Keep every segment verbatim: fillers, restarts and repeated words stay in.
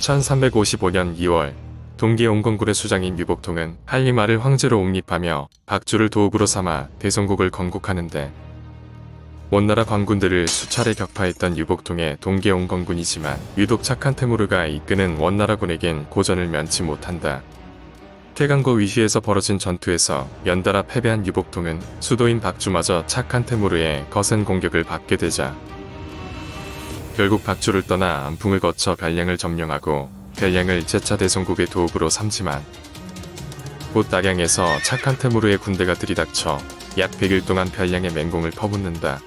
천삼백오십오 년 이월 동기 온건군의 수장인 유복통은 할리마를 황제로 옹립하며 박주를 도읍으로 삼아 대성국을 건국하는데 원나라 관군들을 수차례 격파했던 유복통의 동기 온건군이지만 유독 착한 테무르가 이끄는 원나라군에겐 고전을 면치 못한다. 태강고 위시에서 벌어진 전투에서 연달아 패배한 유복통은 수도인 박주마저 착한 테무르의 거센 공격을 받게 되자 결국 박주를 떠나 안풍을 거쳐 별량을 점령하고 별량을 재차 대성국의 도읍으로 삼지만 곧 낙양에서 착한 테무르의 군대가 들이닥쳐 약 백 일 동안 별량의 맹공을 퍼붓는다.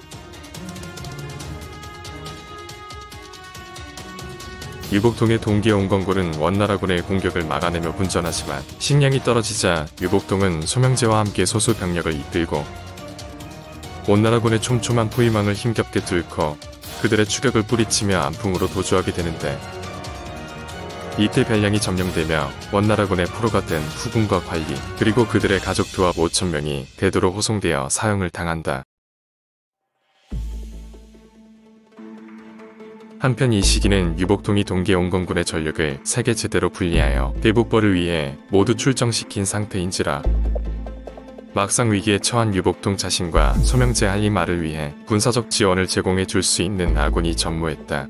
유복통의 동기 온건군은 원나라군의 공격을 막아내며 분전하지만 식량이 떨어지자 유복통은 소명제와 함께 소수 병력을 이끌고 원나라군의 촘촘한 포위망을 힘겹게 뚫고 그들의 추격을 뿌리치며 안풍으로 도주하게 되는데 이때 별량이 점령되며 원나라군의 포로가 된 후군과 관리 그리고 그들의 가족도합 오천 명이 대도로 호송되어 사형을 당한다. 한편 이 시기는 유복통이 동기 온건군의 전력을 세계 제대로 분리하여 대북벌을 위해 모두 출정시킨 상태인지라 막상 위기에 처한 유복통 자신과 소명제 할리마를 위해 군사적 지원을 제공해 줄 수 있는 아군이 전무했다.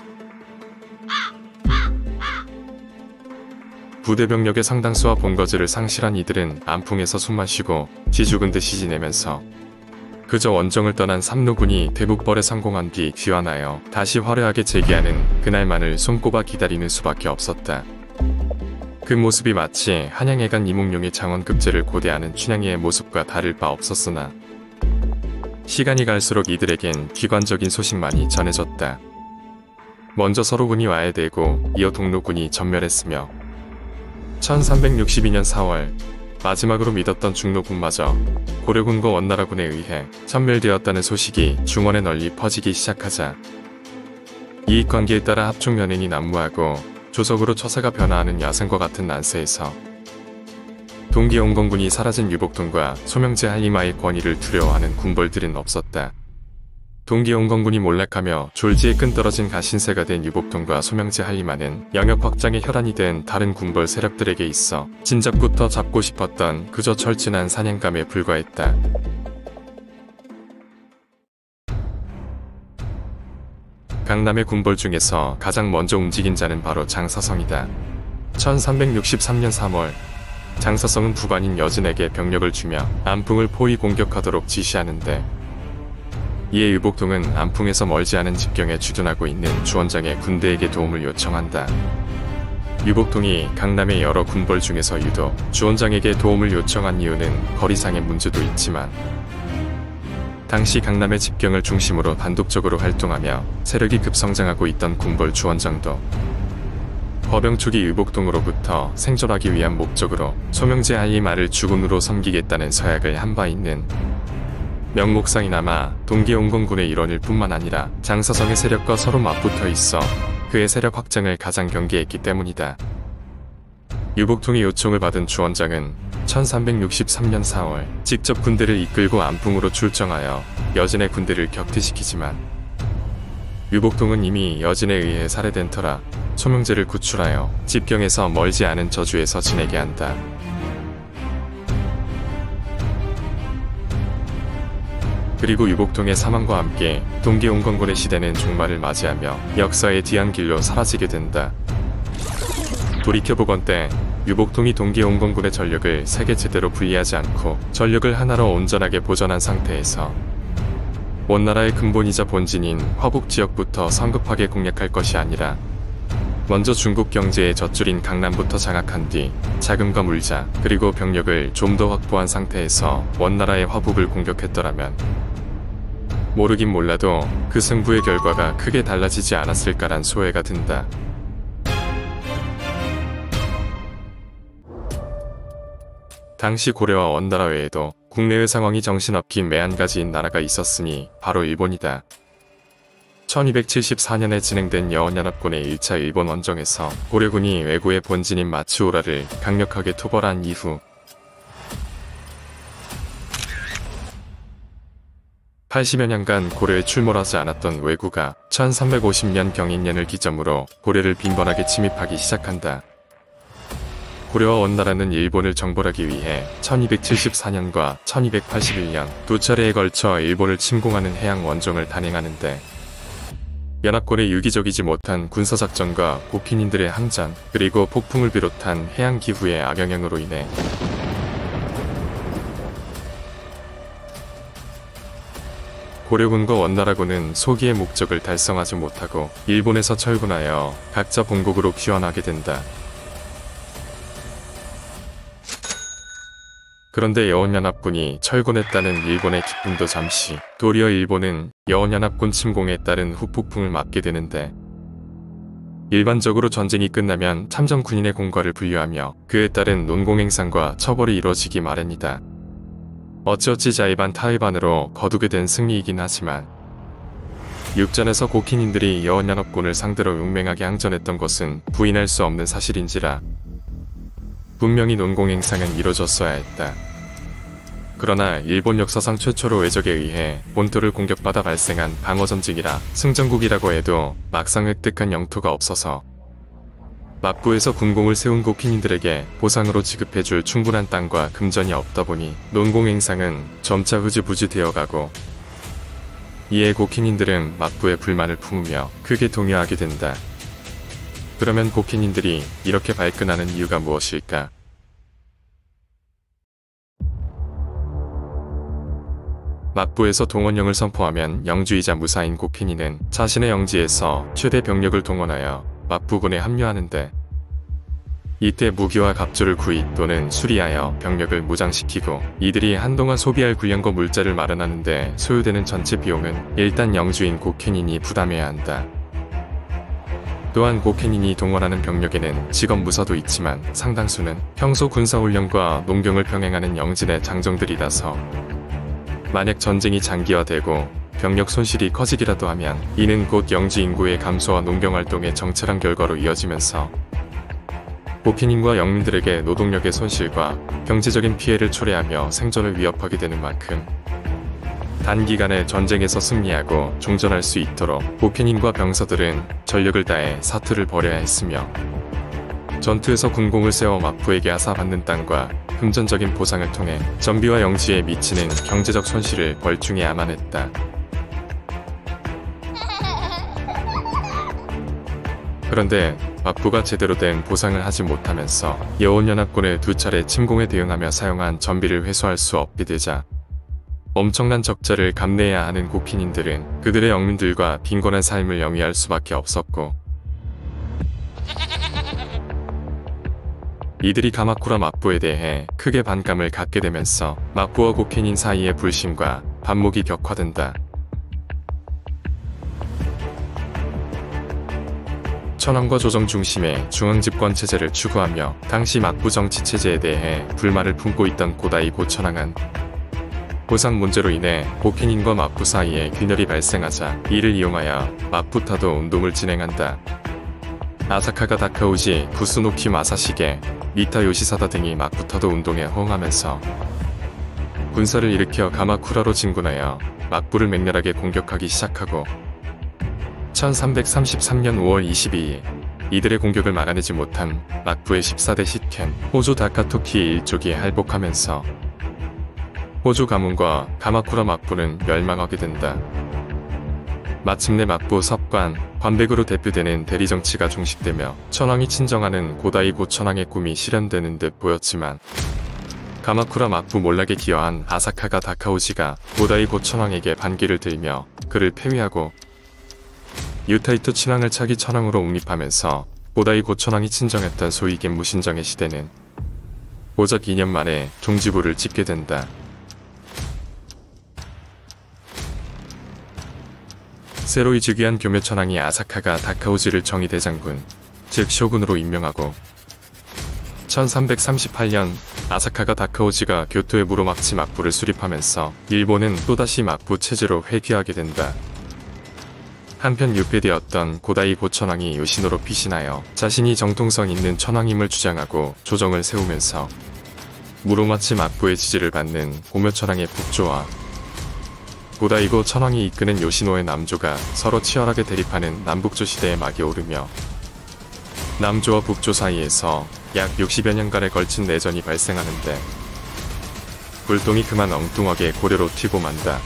부대병력의 상당수와 본거지를 상실한 이들은 안풍에서 숨마시고 지죽은 듯이 지내면서 그저 원정을 떠난 삼노군이 대북벌에 성공한 뒤 귀환하여 다시 화려하게 재기하는 그날만을 손꼽아 기다리는 수밖에 없었다. 그 모습이 마치 한양에 간 이몽룡의 장원급제를 고대하는 춘향이의 모습과 다를 바 없었으나 시간이 갈수록 이들에겐 기관적인 소식만이 전해졌다. 먼저 서로군이 와해되고 이어 동로군이 전멸했으며 천삼백육십이 년 사월 마지막으로 믿었던 중로군마저 고려군과 원나라군에 의해 천멸되었다는 소식이 중원에 널리 퍼지기 시작하자 이익관계에 따라 합종연행이 난무하고 조석으로 처사가 변화하는 야생과 같은 난세에서 동기 온건군이 사라진 유복통과 소명제 할리마의 권위를 두려워하는 군벌들은 없었다. 동기 온건군이 몰락하며 졸지에 끈떨어진 가신세가 된 유복통과 소명제 할리마는 영역 확장의 혈안이 된 다른 군벌 세력들에게 있어 진작부터 잡고 싶었던 그저 철진한 사냥감에 불과했다. 강남의 군벌 중에서 가장 먼저 움직인 자는 바로 장사성이다. 천삼백육십삼 년 삼월 장사성은 부관인 여진에게 병력을 주며 안풍을 포위 공격하도록 지시하는데 이에 유복통은 안풍에서 멀지 않은 직경에 주둔하고 있는 주원장의 군대에게 도움을 요청한다. 유복통이 강남의 여러 군벌 중에서 유독 주원장에게 도움을 요청한 이유는 거리상의 문제도 있지만 당시 강남의 직경을 중심으로 단독적으로 활동하며 세력이 급성장하고 있던 군벌 주원장도 거병 초기 유복통으로부터 생존하기 위한 목적으로 소명제 할리마를 주군으로 섬기겠다는 서약을 한 바 있는 명목상이나마 동기 온건군의 일원일 뿐만 아니라 장사성의 세력과 서로 맞붙어 있어 그의 세력 확장을 가장 경계했기 때문이다. 유복통의 요청을 받은 주원장은 천삼백육십삼 년 사월 직접 군대를 이끌고 안풍으로 출정하여 여진의 군대를 격퇴시키지만 유복통은 이미 여진에 의해 살해된 터라 소명제를 구출하여 집경에서 멀지 않은 저주에서 지내게 한다. 그리고 유복통의 사망과 함께 동기 온건군의 시대는 종말을 맞이하며 역사의 뒤안길로 사라지게 된다. 돌이켜보건대 유복통이 동기 온건군의 전력을 세계 제대로 분리하지 않고 전력을 하나로 온전하게 보전한 상태에서 원나라의 근본이자 본진인 화북지역부터 성급하게 공략할 것이 아니라 먼저 중국 경제의 젖줄인 강남부터 장악한 뒤 자금과 물자 그리고 병력을 좀 더 확보한 상태에서 원나라의 화북을 공격했더라면 모르긴 몰라도 그 승부의 결과가 크게 달라지지 않았을까란 소회가 든다. 당시 고려와 원나라 외에도 국내의 상황이 정신없긴 매한가지인 나라가 있었으니 바로 일본이다. 천이백칠십사 년에 진행된 여원연합군의 일 차 일본 원정에서 고려군이 왜구의 본진인 마츠오라를 강력하게 토벌한 이후 팔십여 년간 고려에 출몰하지 않았던 왜구가 천삼백오십 년 경인년을 기점으로 고려를 빈번하게 침입하기 시작한다. 고려와 원나라는 일본을 정벌하기 위해 천이백칠십사 년과 천이백팔십일 년 두 차례에 걸쳐 일본을 침공하는 해양 원정을 단행하는데 연합군의 유기적이지 못한 군사작전과 고핀인들의 항전, 그리고 폭풍을 비롯한 해양 기후의 악영향으로 인해 고려군과 원나라군은 소기의 목적을 달성하지 못하고 일본에서 철군하여 각자 본국으로 귀환하게 된다. 그런데 여원연합군이 철군했다는 일본의 기쁨도 잠시, 도리어 일본은 여원연합군 침공에 따른 후폭풍을 맞게 되는데 일반적으로 전쟁이 끝나면 참전 군인의 공과를 분류하며 그에 따른 논공행상과 처벌이 이루어지기 마련이다. 어찌어찌 자의반 타의반으로 거두게 된 승리이긴 하지만 육전에서 고킨인들이 여원연합군을 상대로 용맹하게 항전했던 것은 부인할 수 없는 사실인지라 분명히 논공행상은 이뤄졌어야 했다. 그러나 일본 역사상 최초로 외적에 의해 본토를 공격받아 발생한 방어전직이라 승전국이라고 해도 막상 획득한 영토가 없어서 막부에서 군공을 세운 고킨인들에게 보상으로 지급해줄 충분한 땅과 금전이 없다 보니 논공행상은 점차 흐지부지 되어가고 이에 고킨인들은 막부에 불만을 품으며 크게 동요하게 된다. 그러면 고킨인들이 이렇게 발끈하는 이유가 무엇일까? 막부에서 동원령을 선포하면 영주이자 무사인 고킨인은 자신의 영지에서 최대 병력을 동원하여 막부군에 합류하는데 이때 무기와 갑주를 구입 또는 수리하여 병력을 무장시키고 이들이 한동안 소비할 군량과 물자를 마련하는데 소요되는 전체 비용은 일단 영주인 고킨인이 부담해야 한다. 또한 고킨인이 동원하는 병력에는 직업무사도 있지만 상당수는 평소 군사훈련과 농경을 병행하는 영진의 장정들이라서 만약 전쟁이 장기화되고 병력 손실이 커지기라도 하면 이는 곧 영지 인구의 감소와 농경활동의 정체란 결과로 이어지면서 고킨인과 영민들에게 노동력의 손실과 경제적인 피해를 초래하며 생존을 위협하게 되는 만큼 단기간에 전쟁에서 승리하고 종전할 수 있도록 고킨인과 병사들은 전력을 다해 사투를 벌여야 했으며 전투에서 군공을 세워 막부에게 하사받는 땅과 금전적인 보상을 통해 전비와 영지에 미치는 경제적 손실을 벌중해야만 했다. 그런데 막부가 제대로 된 보상을 하지 못하면서 여원연합군의 두 차례 침공에 대응하며 사용한 전비를 회수할 수 없게 되자 엄청난 적자를 감내해야 하는 고킨인들은 그들의 영민들과 빈곤한 삶을 영위할 수밖에 없었고 이들이 가마쿠라 막부에 대해 크게 반감을 갖게 되면서 막부와 고킨인 사이의 불신과 반목이 격화된다. 천황과 조정 중심의 중앙집권 체제를 추구하며 당시 막부 정치 체제에 대해 불만을 품고 있던 고다이 고천황은 보상 문제로 인해 고킨인과 막부 사이에 균열이 발생하자 이를 이용하여 막부타도 운동을 진행한다. 아사카가 다카우지, 구스노키 마사시게, 미타 요시사다 등이 막부타도 운동에 호응하면서 군사를 일으켜 가마쿠라로 진군하여 막부를 맹렬하게 공격하기 시작하고 천삼백삼십삼 년 오월 이십이일 이들의 공격을 막아내지 못한 막부의 십사 대 시켄, 호조 다카토키의 일족이 할복하면서 호조 가문과 가마쿠라 막부는 멸망하게 된다. 마침내 막부 섭관, 관백으로 대표되는 대리정치가 종식되며 천황이 친정하는 고다이 고천황의 꿈이 실현되는 듯 보였지만 가마쿠라 막부 몰락에 기여한 아사카가 다카오지가 고다이 고천황에게 반기를 들며 그를 폐위하고 유타이토 친왕을 차기 천황으로 옹립하면서 고다이 고천황이 친정했던 소위 갯무신정의 시대는 고작 이 년 만에 종지부를 찍게 된다. 새로이 즉위한 교묘천황이 아사카가 다카오지를 정의대장군, 즉 쇼군으로 임명하고 천삼백삼십팔 년 아사카가 다카오지가 교토의 무로막치 막부를 수립하면서 일본은 또다시 막부 체제로 회귀하게 된다. 한편 유폐되었던 고다이 고천황이 요시노로 피신하여 자신이 정통성 있는 천황임을 주장하고 조정을 세우면서 무로마치 막부의 지지를 받는 고묘천황의 북조와 고다이고 천황이 이끄는 요시노의 남조가 서로 치열하게 대립하는 남북조 시대의 막이 오르며 남조와 북조 사이에서 약 육십여 년간에 걸친 내전이 발생하는데 불똥이 그만 엉뚱하게 고래로 튀고 만다.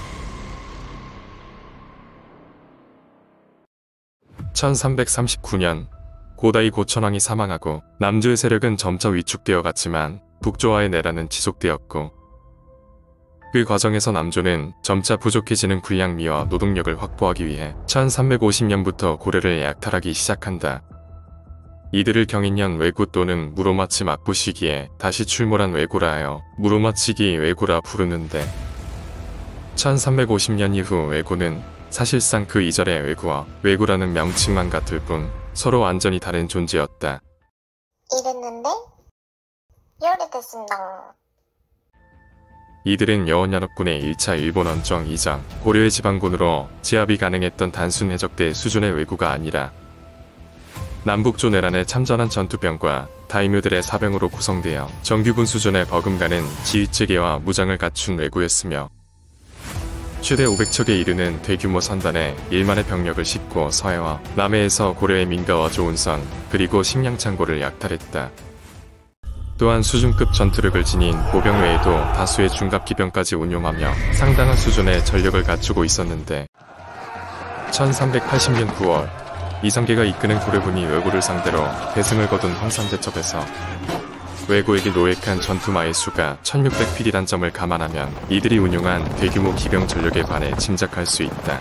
천삼백삼십구 년 고다이 고천왕이 사망하고 남조의 세력은 점차 위축되어 갔지만 북조와의 내란은 지속되었고 그 과정에서 남조는 점차 부족해지는 군량미와 노동력을 확보하기 위해 천삼백오십 년부터 고래를 약탈하기 시작한다. 이들을 경인년 왜구 또는 무로마치 막부 시기에 다시 출몰한 왜구라 하여 무로마치기 왜구라 부르는데 천삼백오십 년 이후 왜구는 사실상 그 이전의 왜구와 왜구라는 명칭만 같을 뿐 서로 완전히 다른 존재였다. 이랬는데 요리됐습니다. 이들은 여원연합군의 일 차 일본 원정 이전 고려의 지방군으로 제압이 가능했던 단순 해적대 수준의 왜구가 아니라 남북조 내란에 참전한 전투병과 다이묘들의 사병으로 구성되어 정규군 수준의 버금가는 지휘체계와 무장을 갖춘 왜구였으며 최대 오백 척에 이르는 대규모 선단에 일만의 병력을 싣고 서해와 남해에서 고려의 민가와 조운선 그리고 식량창고를 약탈했다. 또한 수준급 전투력을 지닌 보병 외에도 다수의 중갑기병까지 운용하며 상당한 수준의 전력을 갖추고 있었는데 천삼백팔십 년 구월 이성계가 이끄는 고려군이 왜구를 상대로 대승을 거둔 황산대첩에서 왜구에게 노획한 전투마의 수가 천육백 필이란 점을 감안하면 이들이 운용한 대규모 기병 전력에 관해 짐작할 수 있다.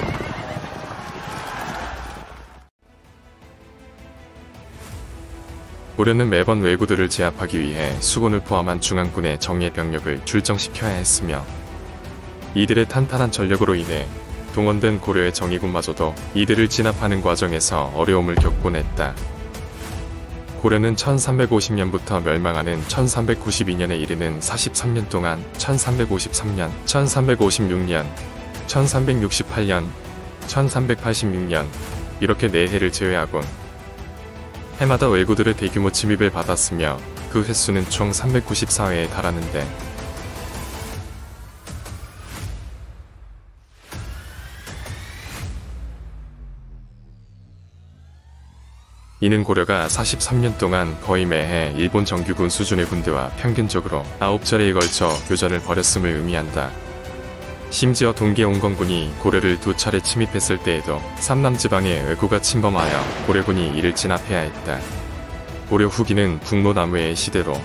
고려는 매번 왜구들을 제압하기 위해 수군을 포함한 중앙군의 정예 병력을 출정시켜야 했으며 이들의 탄탄한 전력으로 인해 동원된 고려의 정예군마저도 이들을 진압하는 과정에서 어려움을 겪곤 했다. 고려는 천삼백오십 년부터 멸망하는 천삼백구십이 년에 이르는 사십삼 년 동안 천삼백오십삼 년, 천삼백오십육 년, 천삼백육십팔 년, 천삼백팔십육 년 이렇게 네 해를 제외하곤 해마다 왜구들의 대규모 침입을 받았으며 그 횟수는 총 삼백구십사 회에 달하는데 이는 고려가 사십삼 년 동안 거의 매해 일본 정규군 수준의 군대와 평균적으로 아홉 차례에 걸쳐 교전을 벌였음을 의미한다. 심지어 동계 온건군이 고려를 두 차례 침입했을 때에도 삼남지방에 왜구가 침범하여 고려군이 이를 진압해야 했다. 고려 후기는 북로남해의 시대로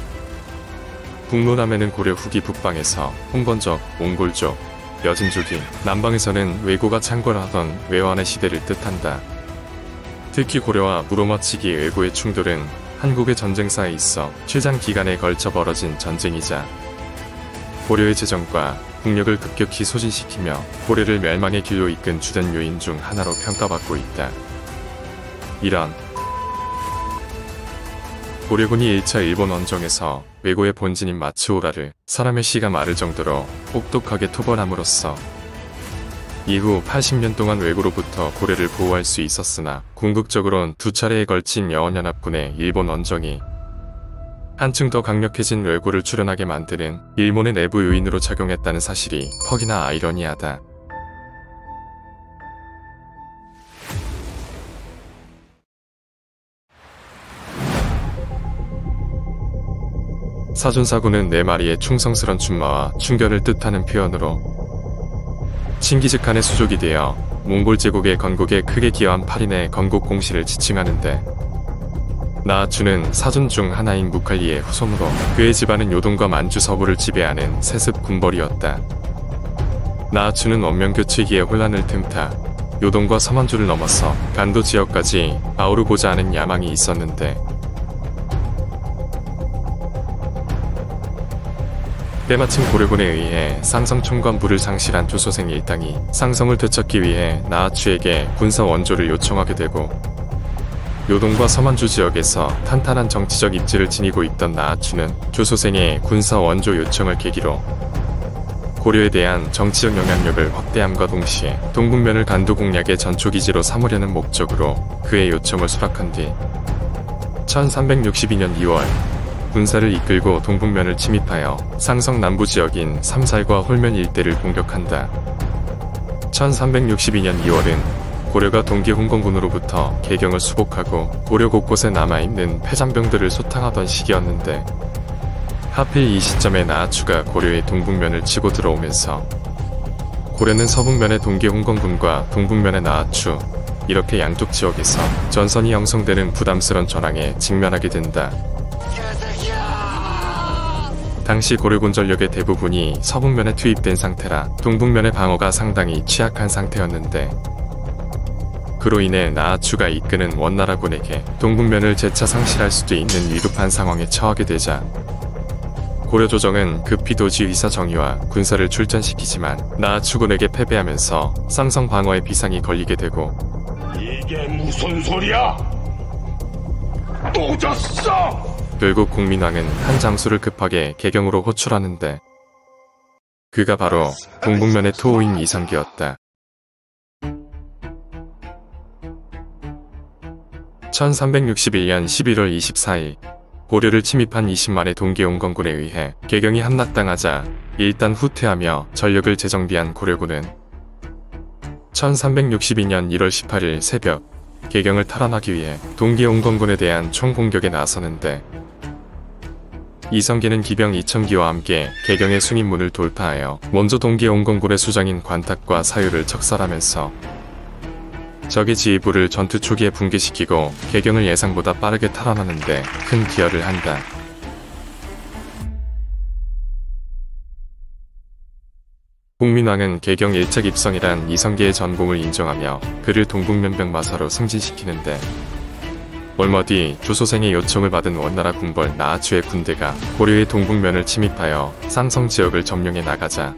북로남해는 고려 후기 북방에서 홍건적, 몽골족, 여진족이 남방에서는 왜구가 창궐하던 왜완의 시대를 뜻한다. 특히 고려와 무로마치기 왜구의 충돌은 한국의 전쟁사에 있어 최장 기간에 걸쳐 벌어진 전쟁이자 고려의 재정과 국력을 급격히 소진시키며 고려를 멸망의 길로 이끈 주된 요인 중 하나로 평가받고 있다. 이런 고려군이 일 차 일본 원정에서 왜구의 본진인 마츠오라를 사람의 씨가 마를 정도로 혹독하게 토벌함으로써 이후 팔십 년 동안 왜구로부터 고려를 보호할 수 있었으나 궁극적으로는 두 차례에 걸친 여원연합군의 일본 원정이 한층 더 강력해진 왜구를 출현하게 만드는 일본의 내부 요인으로 작용했다는 사실이 퍽이나 아이러니하다. 사존사군은 네 마리의 충성스런 춘마와 충견을 뜻하는 표현으로 칭기즈칸의 수족이 되어 몽골 제국의 건국에 크게 기여한 팔 인의 건국 공시를 지칭하는데 나아추는 사존 중 하나인 무칼리의 후손으로 그의 집안은 요동과 만주 서부를 지배하는 세습 군벌이었다. 나아추는 원명교체기의 혼란을 틈타 요동과 서만주를 넘어서 간도 지역까지 아우르고자 하는 야망이 있었는데 때마침 고려군에 의해 상성 총관부를 상실한 조소생 일당이 상성을 되찾기 위해 나아추에게 군사 원조를 요청하게 되고 요동과 서만주 지역에서 탄탄한 정치적 입지를 지니고 있던 나아추는 조소생의 군사 원조 요청을 계기로 고려에 대한 정치적 영향력을 확대함과 동시에 동북면을 간도 공략의 전초기지로 삼으려는 목적으로 그의 요청을 수락한 뒤 천삼백육십이 년 이월 군사를 이끌고 동북면을 침입하여 상성 남부 지역인 삼살과 홀면 일대를 공격한다. 천삼백육십이 년 이월은 고려가 동기 홍건군으로부터 개경을 수복하고 고려 곳곳에 남아있는 패잔병들을 소탕하던 시기였는데 하필 이 시점에 나아추가 고려의 동북면을 치고 들어오면서 고려는 서북면의 동기 홍건군과 동북면의 나아추 이렇게 양쪽 지역에서 전선이 형성되는 부담스런 전황에 직면하게 된다. 당시 고려군 전력의 대부분이 서북면에 투입된 상태라 동북면의 방어가 상당히 취약한 상태였는데 그로 인해 나아추가 이끄는 원나라군에게 동북면을 재차 상실할 수도 있는 위급한 상황에 처하게 되자 고려조정은 급히 도지 의사 정의와 군사를 출전시키지만 나아추군에게 패배하면서 삼성 방어에 비상이 걸리게 되고 이게 무슨 소리야? 또 졌어! 결국 국민왕은 한 장수를 급하게 개경으로 호출하는데 그가 바로 동북면의 토호인 이성계였다. 천삼백육십일 년 십일월 이십사일 고려를 침입한 이십만의 동기 홍건군에 의해 개경이 함락당하자 일단 후퇴하며 전력을 재정비한 고려군은 천삼백육십이 년 일월 십팔일 새벽 개경을 탈환하기 위해 동기 홍건군에 대한 총공격에 나서는데 이성계는 기병 이천 기와 함께 개경의 숭인문을 돌파하여 먼저 동기 홍건군의 수장인 관탁과 사유를 척살하면서 적의 지휘부를 전투 초기에 붕괴시키고 개경을 예상보다 빠르게 탈환하는데 큰 기여를 한다. 국민왕은 개경 일책 입성이란 이성계의 전공을 인정하며 그를 동북면병 마사로 승진시키는데 얼마 뒤 조소생의 요청을 받은 원나라 군벌 나아추의 군대가 고려의 동북면을 침입하여 삼성 지역을 점령해 나가자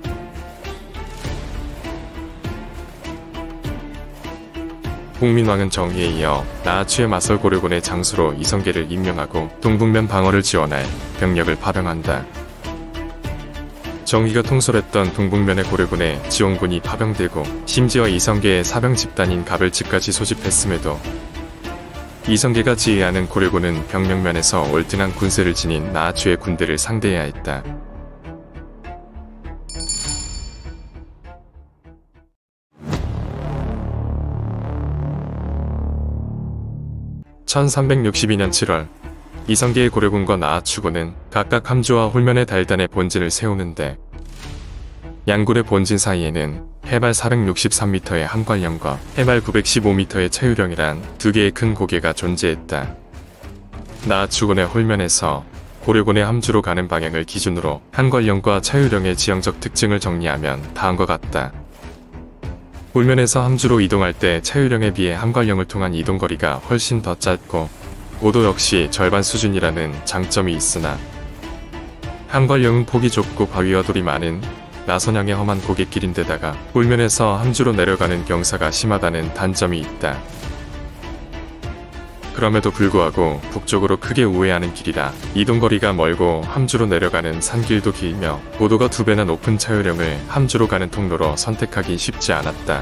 국민왕은 정의에 이어 나아추의 맞설 고려군의 장수로 이성계를 임명하고 동북면 방어를 지원할 병력을 파병한다. 정의가 통솔했던 동북면의 고려군에 지원군이 파병되고 심지어 이성계의 사병 집단인 가벌집까지 소집했음에도 이성계가 지휘하는 고려군은 병력면에서 월등한 군세를 지닌 나아추의 군대를 상대해야 했다. 천삼백육십이 년 칠월 이성계의 고려군과 나아추군은 각각 함주와 홀면의 달단에 본진을 세우는데 양군의 본진 사이에는 해발 사백육십삼 미터의 함관령과 해발 구백십오 미터의 채유령이란 두 개의 큰 고개가 존재했다. 나아추군의 홀면에서 고려군의 함주로 가는 방향을 기준으로 함관령과 채유령의 지형적 특징을 정리하면 다음과 같다. 홀면에서 함주로 이동할 때 채유령에 비해 함관령을 통한 이동거리가 훨씬 더 짧고 고도 역시 절반 수준이라는 장점이 있으나 함관령은 폭이 좁고 바위와 돌이 많은 나선양의 험한 고갯길인데다가 홀면에서 함주로 내려가는 경사가 심하다는 단점이 있다. 그럼에도 불구하고 북쪽으로 크게 우회하는 길이라 이동거리가 멀고 함주로 내려가는 산길도 길며 고도가 두 배나 높은 채유령을 함주로 가는 통로로 선택하기 쉽지 않았다.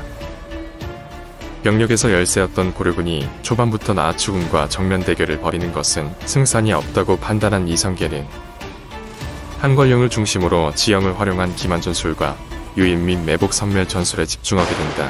병력에서 열세였던 고려군이 초반부터 나아추군과 정면 대결을 벌이는 것은 승산이 없다고 판단한 이성계는 함관령을 중심으로 지형을 활용한 기만 전술과 유인 및 매복 선멸 전술에 집중하게 된다.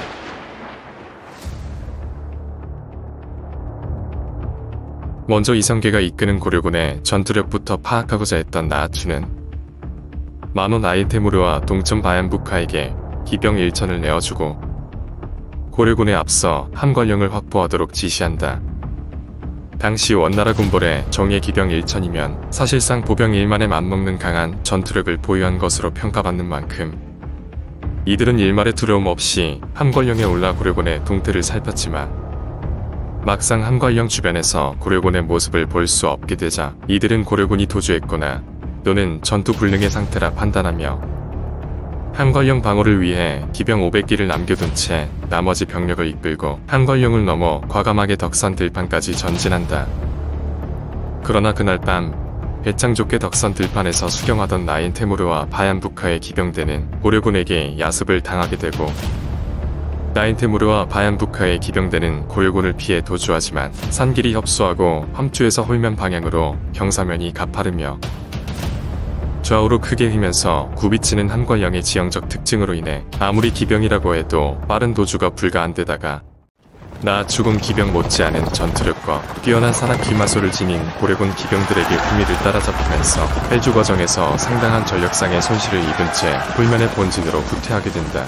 먼저 이성계가 이끄는 고려군의 전투력부터 파악하고자 했던 나아추는 만원 아이테무르와 동점 바얀부카에게 기병 일천을 내어주고 고려군에 앞서 함관령을 확보하도록 지시한다. 당시 원나라 군벌의 정예 기병 일천이면 사실상 보병 일만에 맞먹는 강한 전투력을 보유한 것으로 평가받는 만큼 이들은 일말의 두려움 없이 함관령에 올라 고려군의 동태를 살폈지만 막상 함관령 주변에서 고려군의 모습을 볼 수 없게 되자 이들은 고려군이 도주했거나 또는 전투 불능의 상태라 판단하며 함관령 방어를 위해 기병 오백 기를 남겨둔 채 나머지 병력을 이끌고 함관령을 넘어 과감하게 덕선 들판까지 전진한다. 그러나 그날 밤 배짱 좋게 덕선 들판에서 수경하던 나인테무르와 바얀부카의 기병대는 고려군에게 야습을 당하게 되고 나인테무르와 바얀부카의 기병대는 고려군을 피해 도주하지만 산길이 협소하고 함주에서 홀면 방향으로 경사면이 가파르며 좌우로 크게 휘면서 굽이치는 한관령의 지형적 특징으로 인해 아무리 기병이라고 해도 빠른 도주가 불가한 데다가 나 죽은 기병 못지않은 전투력과 뛰어난 산악 기마소를 지닌 고려군 기병들에게 후미를 따라잡히면서 해주 과정에서 상당한 전력상의 손실을 입은 채 불면의 본진으로 후퇴하게 된다.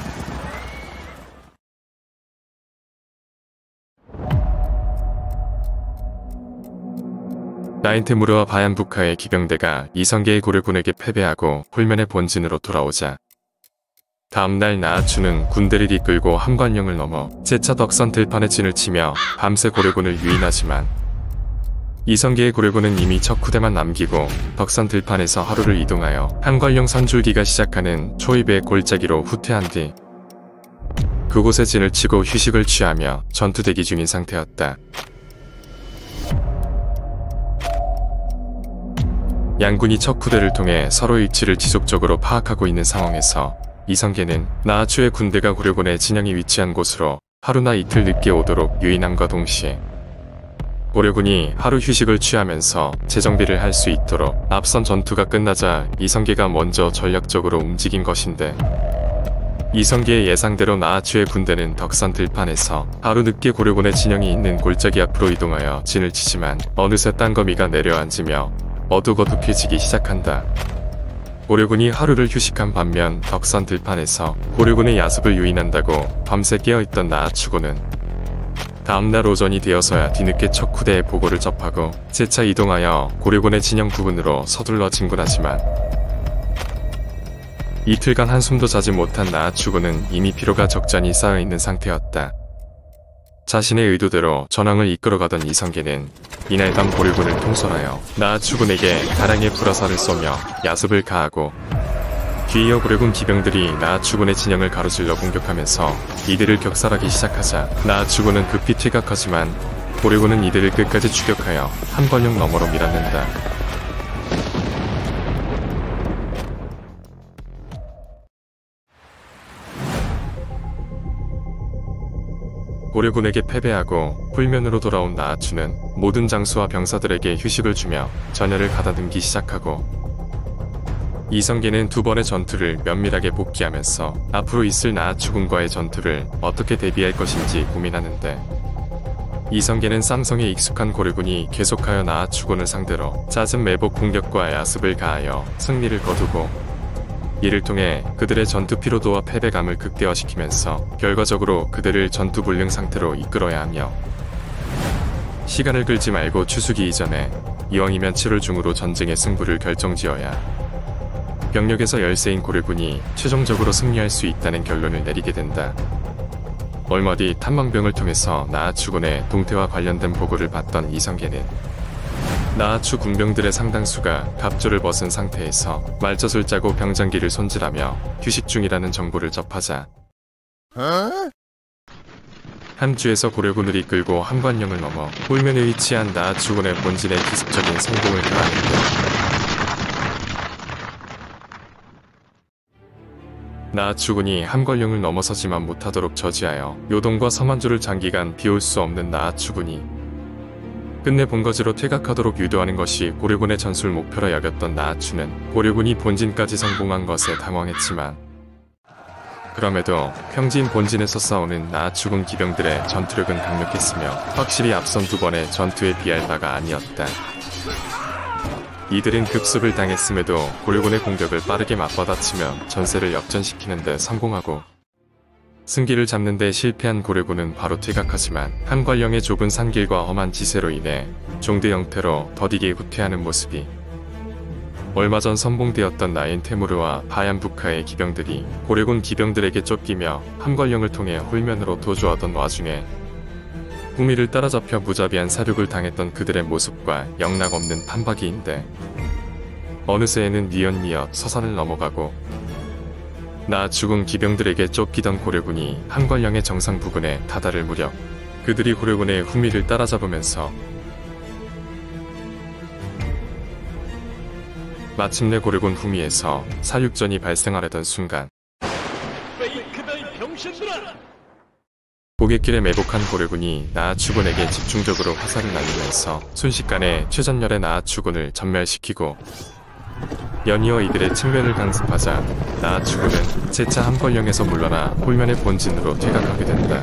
나인테무르와 바얀부카의 기병대가 이성계의 고려군에게 패배하고 홀면의 본진으로 돌아오자 다음날 나아추는 군대를 이끌고 한관령을 넘어 재차 덕선 들판에 진을 치며 밤새 고려군을 유인하지만 이성계의 고려군은 이미 척후대만 남기고 덕선 들판에서 하루를 이동하여 한관령 선줄기가 시작하는 초입의 골짜기로 후퇴한 뒤 그곳에 진을 치고 휴식을 취하며 전투 대기 중인 상태였다. 양군이 척후대를 통해 서로의 위치를 지속적으로 파악하고 있는 상황에서 이성계는 나아추의 군대가 고려군의 진영이 위치한 곳으로 하루나 이틀 늦게 오도록 유인함과 동시에 고려군이 하루 휴식을 취하면서 재정비를 할 수 있도록 앞선 전투가 끝나자 이성계가 먼저 전략적으로 움직인 것인데 이성계의 예상대로 나아추의 군대는 덕선 들판에서 하루 늦게 고려군의 진영이 있는 골짜기 앞으로 이동하여 진을 치지만 어느새 땅거미가 내려앉으며 어둑어둑해지기 시작한다. 고려군이 하루를 휴식한 반면 덕선 들판에서 고려군의 야습을 유인한다고 밤새 깨어있던 나아추군은 다음날 오전이 되어서야 뒤늦게 척후대의 보고를 접하고 재차 이동하여 고려군의 진영 부근으로 서둘러 진군하지만 이틀간 한숨도 자지 못한 나아추군은 이미 피로가 적잖이 쌓여있는 상태였다. 자신의 의도대로 전황을 이끌어가던 이성계는 이날 밤 고려군을 통솔하여 나아추군에게 다량의 불화살을 쏘며 야습을 가하고 뒤이어 고려군 기병들이 나아추군의 진영을 가로질러 공격하면서 이들을 격살하기 시작하자 나아추군은 급히 퇴각하지만 고려군은 이들을 끝까지 추격하여 한관령 너머로 밀어낸다. 고려군에게 패배하고 홀면으로 돌아온 나아추는 모든 장수와 병사들에게 휴식을 주며 전열을 가다듬기 시작하고 이성계는 두 번의 전투를 면밀하게 복귀하면서 앞으로 있을 나아추군과의 전투를 어떻게 대비할 것인지 고민하는데 이성계는 쌈성에 익숙한 고려군이 계속하여 나아추군을 상대로 잦은 매복 공격과 야습을 가하여 승리를 거두고 이를 통해 그들의 전투 피로도와 패배감을 극대화시키면서 결과적으로 그들을 전투 불능 상태로 이끌어야 하며 시간을 끌지 말고 추수기 이전에 이왕이면 칠월 중으로 전쟁의 승부를 결정지어야 병력에서 열세인 고려군이 최종적으로 승리할 수 있다는 결론을 내리게 된다. 얼마 뒤 탐망병을 통해서 나아추군의 동태와 관련된 보고를 받던 이성계는 나아추 군병들의 상당수가 갑조를 벗은 상태에서 말젖을 짜고 병장기를 손질하며 휴식 중이라는 정보를 접하자 함주에서 고려군을 이끌고 한관령을 넘어 홀면에 위치한 나아추군의 본진에 기습적인 성공을 가하는데 나아추군이 한관령을 넘어서지만 못하도록 저지하여 요동과 서만주를 장기간 비울 수 없는 나아추군이 끝내 본거지로 퇴각하도록 유도하는 것이 고려군의 전술 목표라 여겼던 나아추는 고려군이 본진까지 성공한 것에 당황했지만 그럼에도 평지인 본진에서 싸우는 나아추군 기병들의 전투력은 강력했으며 확실히 앞선 두 번의 전투에 비할 바가 아니었다. 이들은 급습을 당했음에도 고려군의 공격을 빠르게 맞받아치며 전세를 역전시키는 데 성공하고 승기를 잡는 데 실패한 고려군은 바로 퇴각하지만 한관령의 좁은 산길과 험한 지세로 인해 종대 형태로 더디게 후퇴하는 모습이 얼마 전 선봉되었던 나인테무르와 바얀부카의 기병들이 고려군 기병들에게 쫓기며 한관령을 통해 홀면으로 도주하던 와중에 후미를 따라잡혀 무자비한 사륙을 당했던 그들의 모습과 영락없는 판박이인데 어느새에는 뉘엿뉘엿 서산을 넘어가고 나아추군 기병들에게 쫓기던 고려군이 한관령의 정상 부근에 다다를 무렵 그들이 고려군의 후미를 따라잡으면서 마침내 고려군 후미에서 사륙전이 발생하려던 순간 고갯길에 매복한 고려군이 나아추군에게 집중적으로 화살을 날리면서 순식간에 최전열의 나아추군을 전멸시키고 연이어 이들의 측면을 강습하자 나아추군은 재차 함벌령에서 물러나 홀면의 본진으로 퇴각하게 된다.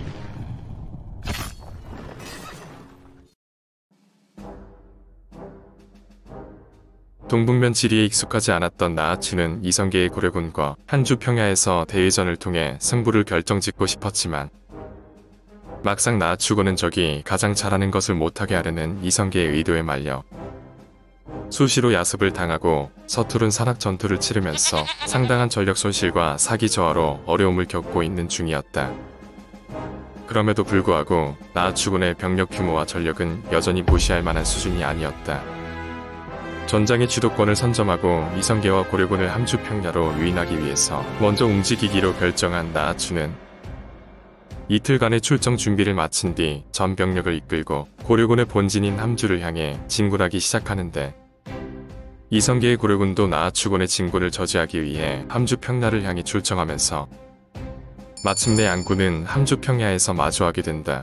동북면 지리에 익숙하지 않았던 나아추는 이성계의 고려군과 한주 평야에서 대의전을 통해 승부를 결정짓고 싶었지만 막상 나아추군은 적이 가장 잘하는 것을 못하게 하려는 이성계의 의도에 말려 수시로 야습을 당하고 서투른 산악 전투를 치르면서 상당한 전력 손실과 사기 저하로 어려움을 겪고 있는 중이었다. 그럼에도 불구하고 나아추군의 병력 규모와 전력은 여전히 무시할 만한 수준이 아니었다. 전장의 주도권을 선점하고 이성계와 고려군을 함주 평야로 유인하기 위해서 먼저 움직이기로 결정한 나아추는 이틀간의 출정 준비를 마친 뒤 전 병력을 이끌고 고려군의 본진인 함주를 향해 진군하기 시작하는데 이성계의 고려군도 나아추군의 진군을 저지하기 위해 함주 평야를 향해 출정하면서 마침내 양군은 함주 평야에서 마주하게 된다.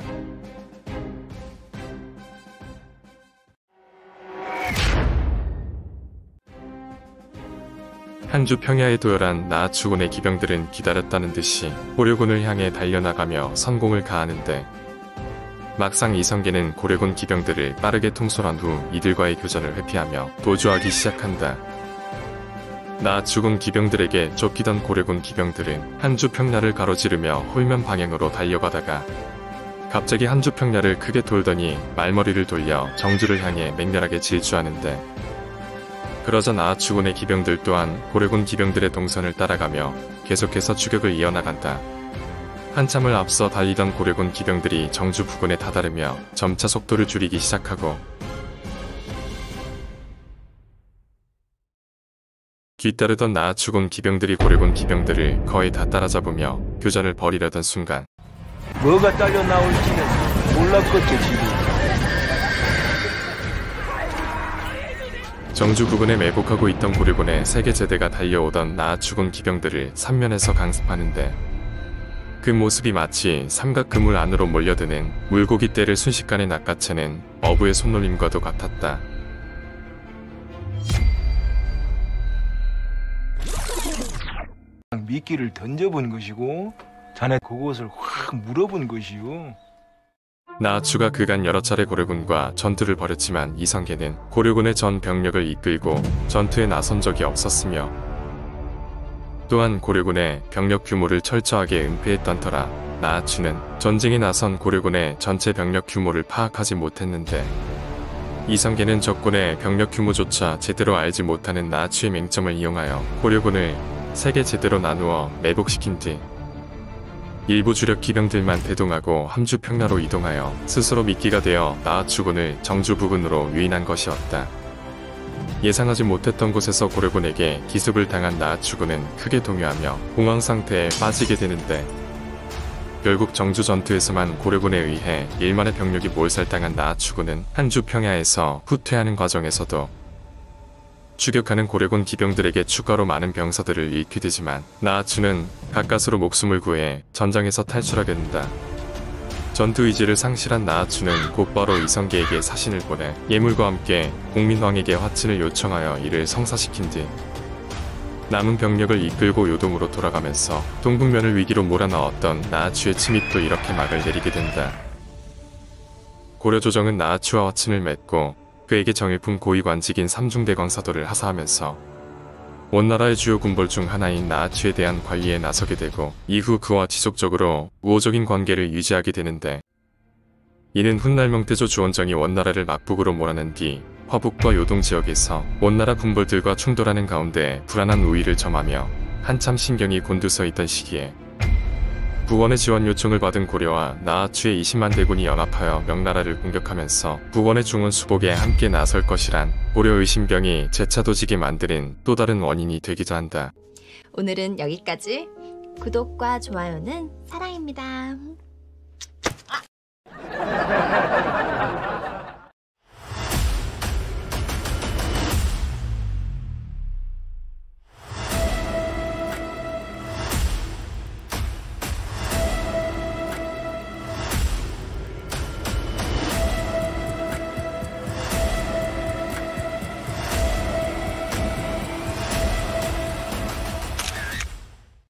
한주 평야에 도열한 나아추군의 기병들은 기다렸다는 듯이 고려군을 향해 달려나가며 선공을 가하는데 막상 이성계는 고려군 기병들을 빠르게 통솔한 후 이들과의 교전을 회피하며 도주하기 시작한다. 나아추군 기병들에게 쫓기던 고려군 기병들은 한주 평야를 가로지르며 홀면 방향으로 달려가다가 갑자기 한주 평야를 크게 돌더니 말머리를 돌려 정주를 향해 맹렬하게 질주하는데 그러자 나아추군의 기병들 또한 고려군 기병들의 동선을 따라가며 계속해서 추격을 이어나간다. 한참을 앞서 달리던 고려군 기병들이 정주 부근에 다다르며 점차 속도를 줄이기 시작하고 뒤따르던 나아추군 기병들이 고려군 기병들을 거의 다 따라잡으며 교전을 벌이려던 순간 뭐가 딸려 나올지는 몰랐겠죠 지금. 정주 부근에 매복하고 있던 고려군의 세계 제대가 달려오던 나아추군 기병들을 삼면에서 강습하는데 그 모습이 마치 삼각 그물 안으로 몰려드는 물고기 떼를 순식간에 낚아채는 어부의 손놀림과도 같았다. 미끼를 던져본 것이고 자네 그것을 확 물어본 것이요. 나아추가 그간 여러 차례 고려군과 전투를 벌였지만 이성계는 고려군의 전 병력을 이끌고 전투에 나선 적이 없었으며 또한 고려군의 병력 규모를 철저하게 은폐했던 터라 나아추는 전쟁에 나선 고려군의 전체 병력 규모를 파악하지 못했는데 이성계는 적군의 병력 규모조차 제대로 알지 못하는 나아추의 맹점을 이용하여 고려군을 세 개 제대로 나누어 매복시킨 뒤 일부 주력 기병들만 대동하고 함주 평야로 이동하여 스스로 미끼가 되어 나아추군을 정주 부근으로 유인한 것이었다. 예상하지 못했던 곳에서 고려군에게 기습을 당한 나아추군은 크게 동요하며 공황 상태에 빠지게 되는데 결국 정주 전투에서만 고려군에 의해 일만의 병력이 몰살당한 나아추군은 한주 평야에서 후퇴하는 과정에서도 추격하는 고려군 기병들에게 추가로 많은 병사들을 잃게 되지만 나아추는 가까스로 목숨을 구해 전장에서 탈출하게 된다. 전투 의지를 상실한 나아추는 곧바로 이성계에게 사신을 보내 예물과 함께 공민왕에게 화친을 요청하여 이를 성사시킨 뒤 남은 병력을 이끌고 요동으로 돌아가면서 동북면을 위기로 몰아넣었던 나아추의 침입도 이렇게 막을 내리게 된다. 고려조정은 나아추와 화친을 맺고 그에게 정일품 고위관직인 삼중대광 사도를 하사하면서 원나라의 주요 군벌 중 하나인 나아추에 대한 관리에 나서게 되고 이후 그와 지속적으로 우호적인 관계를 유지하게 되는데 이는 훗날 명태조 주원정이 원나라를 막북으로 몰아낸 뒤 화북과 요동 지역에서 원나라 군벌들과 충돌하는 가운데 불안한 우위를 점하며 한참 신경이 곤두서 있던 시기에 북원의 지원 요청을 받은 고려와 나아추의 이십만 대군이 연합하여 명나라를 공격하면서 북원의 중원 수복에 함께 나설 것이란 고려 의심병이 재차 도지게 만드는 또 다른 원인이 되기도 한다. 오늘은 여기까지. 구독과 좋아요는 사랑입니다.